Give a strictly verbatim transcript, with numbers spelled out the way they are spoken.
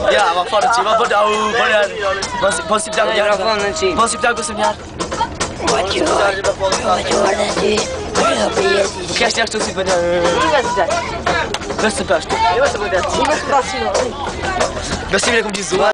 Ya, ma fora de ti, ma pode dar o goleiro. Posso dar o goleiro? Posso dar o goleiro? Bacı var. Bacı var dedi. O que achas que estou sempre a Vê se basta. Vê se basta. Vê se basta. Vê se basta como diz o